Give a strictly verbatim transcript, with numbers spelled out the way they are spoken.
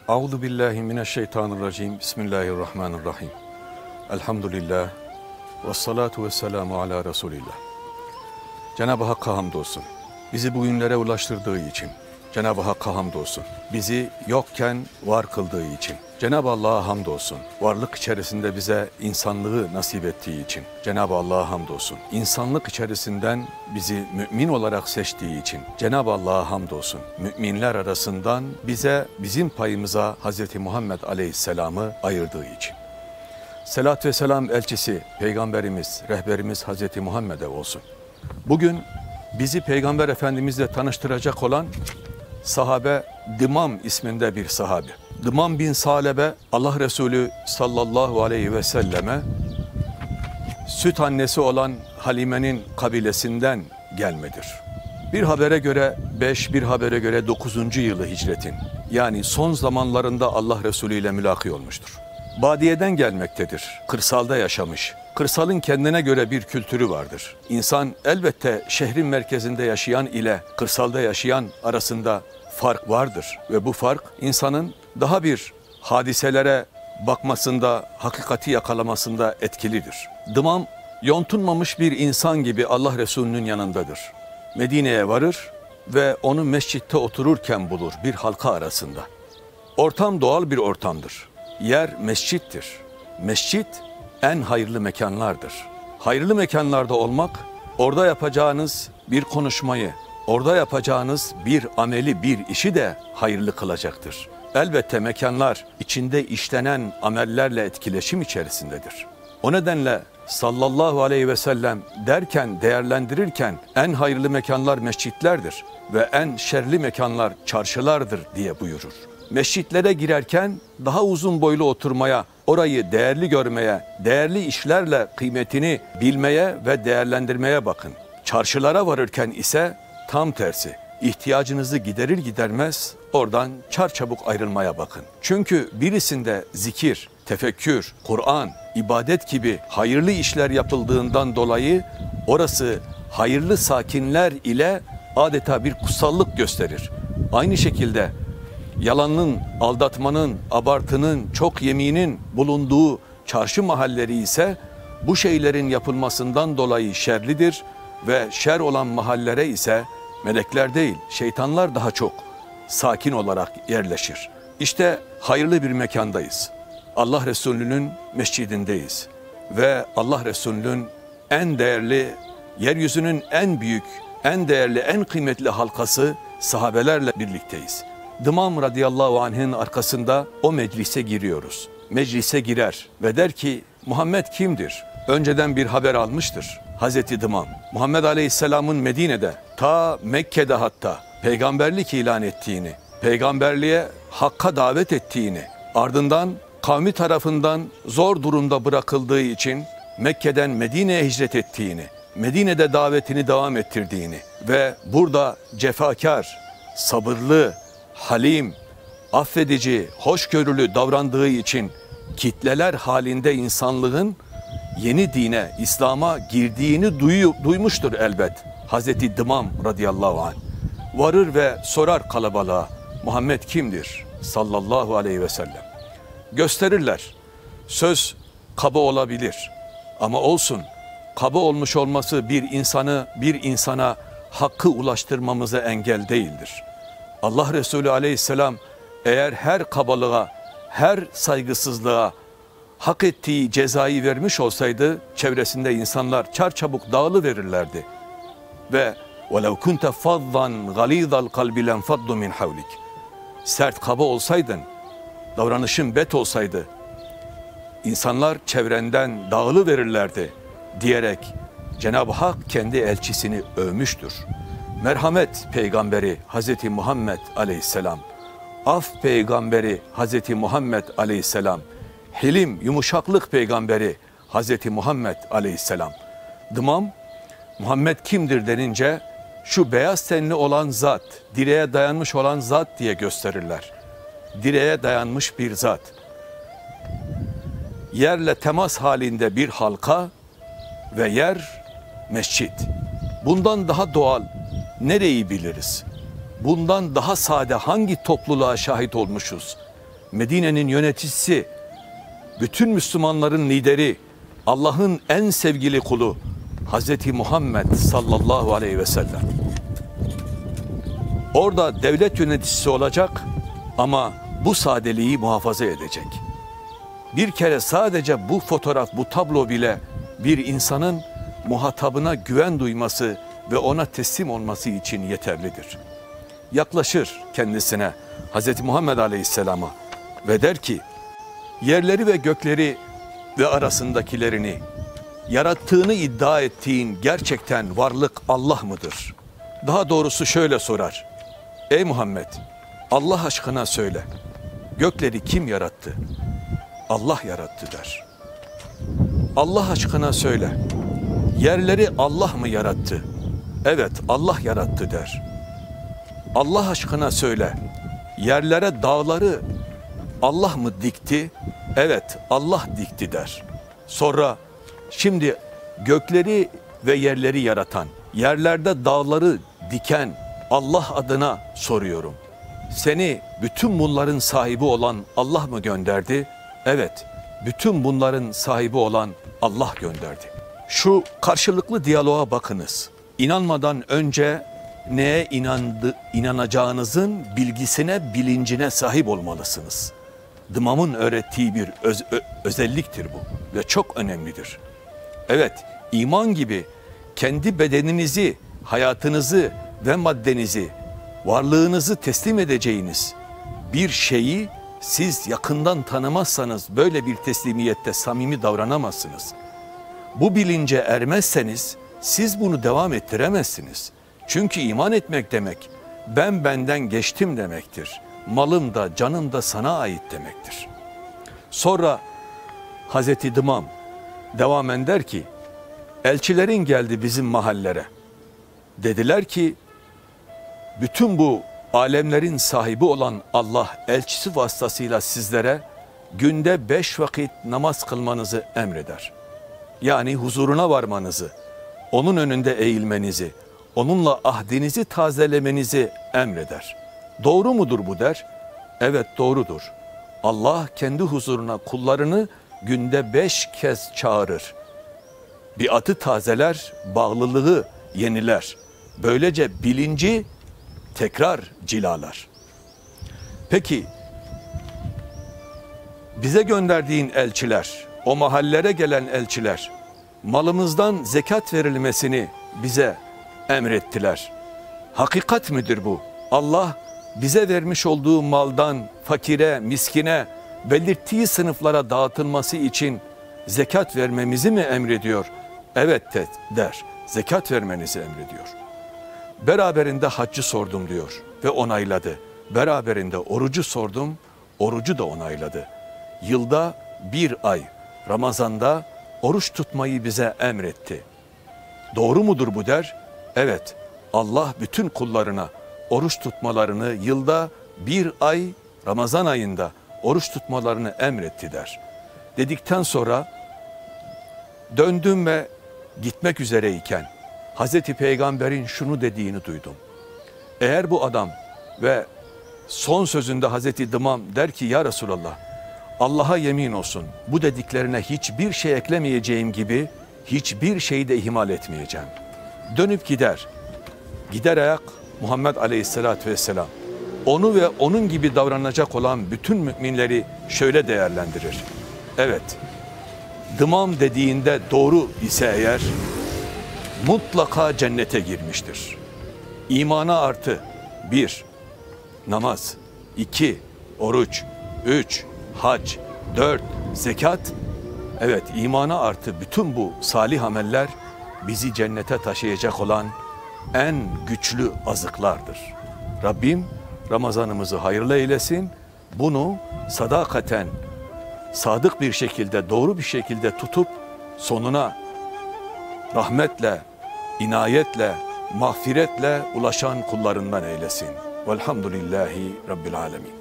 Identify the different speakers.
Speaker 1: Euzu billahi mineşşeytanirracim. Bismillahirrahmanirrahim. Elhamdülillah. Ve salatu ve selamu ala Resulillah. Cenab-ı Hakk'a hamdolsun. Bizi bu günlere ulaştırdığı için. Cenab-ı Hakk'a hamdolsun. Bizi yokken var kıldığı için. Cenab-ı Allah'a hamdolsun. Varlık içerisinde bize insanlığı nasip ettiği için. Cenab-ı Allah'a hamdolsun. İnsanlık içerisinden bizi mümin olarak seçtiği için. Cenab-ı Allah'a hamdolsun. Müminler arasından bize, bizim payımıza Hz. Muhammed Aleyhisselam'ı ayırdığı için. Selat ve selam elçisi, Peygamberimiz, rehberimiz Hz. Muhammed'e olsun. Bugün bizi Peygamber Efendimizle tanıştıracak olan sahabe Dımam isminde bir sahabe. Dımam bin Salebe Allah Resulü sallallahu aleyhi ve selleme süt annesi olan Halime'nin kabilesinden gelmedir. Bir habere göre beş, bir habere göre dokuzuncu yılı hicretin. Yani son zamanlarında Allah Resulü ile mülaki olmuştur. Badiyeden gelmektedir. Kırsalda yaşamış. Kırsalın kendine göre bir kültürü vardır. İnsan elbette şehrin merkezinde yaşayan ile kırsalda yaşayan arasında fark vardır. Ve bu fark insanın daha bir hadiselere bakmasında, hakikati yakalamasında etkilidir. Dımam, yontunmamış bir insan gibi Allah Resulü'nün yanındadır. Medine'ye varır ve onu mescitte otururken bulur bir halka arasında. Ortam doğal bir ortamdır. Yer mescittir. Mescit en hayırlı mekanlardır. Hayırlı mekanlarda olmak, orada yapacağınız bir konuşmayı, orada yapacağınız bir ameli, bir işi de hayırlı kılacaktır. Elbette mekanlar içinde işlenen amellerle etkileşim içerisindedir. O nedenle sallallahu aleyhi ve sellem derken, değerlendirirken en hayırlı mekanlar mescitlerdir ve en şerli mekanlar çarşılardır diye buyurur. Mescitlere girerken daha uzun boylu oturmaya, orayı değerli görmeye, değerli işlerle kıymetini bilmeye ve değerlendirmeye bakın. Çarşılara varırken ise tam tersi, ihtiyacınızı giderir gidermez oradan çarçabuk ayrılmaya bakın. Çünkü birisinde zikir, tefekkür, Kur'an, ibadet gibi hayırlı işler yapıldığından dolayı orası hayırlı sakinler ile adeta bir kutsallık gösterir. Aynı şekilde yalanın, aldatmanın, abartının, çok yeminin bulunduğu çarşı mahalleri ise bu şeylerin yapılmasından dolayı şerlidir ve şer olan mahallere ise melekler değil, şeytanlar daha çok sakin olarak yerleşir. İşte hayırlı bir mekandayız. Allah Resulü'nün mescidindeyiz ve Allah Resulü'nün en değerli, yeryüzünün en büyük, en değerli, en kıymetli halkası sahabelerle birlikteyiz. Dımam radıyallahu anh'ın arkasında o meclise giriyoruz. Meclise girer ve der ki Muhammed kimdir? Önceden bir haber almıştır Hazreti Dımam. Muhammed Aleyhisselam'ın Medine'de, ta Mekke'de hatta peygamberlik ilan ettiğini, peygamberliğe hakka davet ettiğini, ardından kavmi tarafından zor durumda bırakıldığı için Mekke'den Medine'ye hicret ettiğini, Medine'de davetini devam ettirdiğini ve burada cefakar, sabırlı, halim, affedici, hoşgörülü davrandığı için kitleler halinde insanlığın yeni dine, İslam'a girdiğini duyu, duymuştur elbet Hazreti Dımam radıyallahu anh. Varır ve sorar kalabalığa, Muhammed kimdir? Sallallahu aleyhi ve sellem. Gösterirler. Söz kaba olabilir ama olsun, kaba olmuş olması bir insanı, bir insana hakkı ulaştırmamıza engel değildir. Allah Resulü aleyhisselam eğer her kabalığa, her saygısızlığa hak ettiği cezayı vermiş olsaydı çevresinde insanlar çarçabuk dağılıverirlerdi. Ve وَلَوْ كُنْتَ فَضًّا غَلِيظَ الْقَلْبِ لَنْفَضُّ مِنْ حَوْلِكَ. Sert kaba olsaydın, davranışın bet olsaydı, insanlar çevrenden dağılıverirlerdi diyerek Cenab-ı Hak kendi elçisini övmüştür. Merhamet peygamberi Hazreti Muhammed aleyhisselam, af peygamberi Hazreti Muhammed aleyhisselam, hilim, yumuşaklık peygamberi Hazreti Muhammed aleyhisselam. Dımam, Muhammed kimdir denince şu beyaz tenli olan zat, direğe dayanmış olan zat diye gösterirler. Direğe dayanmış bir zat. Yerle temas halinde bir halka ve yer mescit. Bundan daha doğal nereyi biliriz? Bundan daha sade hangi topluluğa şahit olmuşuz? Medine'nin yöneticisi, bütün Müslümanların lideri, Allah'ın en sevgili kulu Hazreti Muhammed sallallahu aleyhi ve sellem. Orada devlet yöneticisi olacak ama bu sadeliği muhafaza edecek. Bir kere sadece bu fotoğraf, bu tablo bile bir insanın muhatabına güven duyması ve ona teslim olması için yeterlidir. Yaklaşır kendisine Hazreti Muhammed Aleyhisselam'a ve der ki, yerleri ve gökleri ve arasındakilerini yarattığını iddia ettiğin gerçekten varlık Allah mıdır? Daha doğrusu şöyle sorar: ey Muhammed, Allah aşkına söyle, gökleri kim yarattı? Allah yarattı der. Allah aşkına söyle, yerleri Allah mı yarattı? Evet, Allah yarattı der. Allah aşkına söyle, yerlere dağları Allah mı dikti? Evet, Allah dikti der. Sonra, şimdi gökleri ve yerleri yaratan, yerlerde dağları diken Allah adına soruyorum. Seni bütün bunların sahibi olan Allah mı gönderdi? Evet, bütün bunların sahibi olan Allah gönderdi. Şu karşılıklı diyaloğa bakınız. İnanmadan önce neye inandı, inanacağınızın bilgisine, bilincine sahip olmalısınız. Dımam'ın öğrettiği bir öz, ö, özelliktir bu ve çok önemlidir. Evet, iman gibi kendi bedeninizi, hayatınızı ve maddenizi, varlığınızı teslim edeceğiniz bir şeyi siz yakından tanımazsanız böyle bir teslimiyette samimi davranamazsınız. Bu bilince ermezseniz siz bunu devam ettiremezsiniz. Çünkü iman etmek demek, ben benden geçtim demektir. Malım da canım da sana ait demektir. Sonra Hazreti Dımam devamen der ki, elçilerin geldi bizim mahallere. Dediler ki, bütün bu alemlerin sahibi olan Allah elçisi vasıtasıyla sizlere günde beş vakit namaz kılmanızı emreder. Yani huzuruna varmanızı, onun önünde eğilmenizi, onunla ahdinizi tazelemenizi emreder. Doğru mudur bu der? Evet, doğrudur. Allah kendi huzuruna kullarını günde beş kez çağırır. Biatı tazeler, bağlılığı yeniler. Böylece bilinci tekrar cilalar. Peki, bize gönderdiğin elçiler, o mahallere gelen elçiler, malımızdan zekat verilmesini bize emrettiler. Hakikat midir bu? Allah bize vermiş olduğu maldan fakire, miskine, belirttiği sınıflara dağıtılması için zekat vermemizi mi emrediyor? Evet de, der, zekat vermenizi emrediyor. Beraberinde haccı sordum diyor ve onayladı. Beraberinde orucu sordum, orucu da onayladı. Yılda bir ay Ramazan'da oruç tutmayı bize emretti. Doğru mudur bu der? Evet, Allah bütün kullarına oruç tutmalarını yılda bir ay Ramazan ayında oruç tutmalarını emretti der. Dedikten sonra döndüm ve gitmek üzereyken Hazreti Peygamber'in şunu dediğini duydum. Eğer bu adam ve son sözünde Hazreti Dımam der ki, ya Resulallah, Allah'a yemin olsun bu dediklerine hiçbir şey eklemeyeceğim gibi hiçbir şeyi de ihmal etmeyeceğim. Dönüp gider. Gider ayak Muhammed Aleyhisselatü Vesselam onu ve onun gibi davranacak olan bütün müminleri şöyle değerlendirir. Evet, Dımam dediğinde doğru ise eğer mutlaka cennete girmiştir. İmana artı bir, namaz, iki, oruç, üç, hac, dört, zekat. Evet, imana artı bütün bu salih ameller bizi cennete taşıyacak olan en güçlü azıklardır. Rabbim Ramazanımızı hayırlı eylesin. Bunu sadakaten, sadık bir şekilde, doğru bir şekilde tutup sonuna rahmetle, inayetle, mağfiretle ulaşan kullarından eylesin. Velhamdülillahi Rabbil Alemin.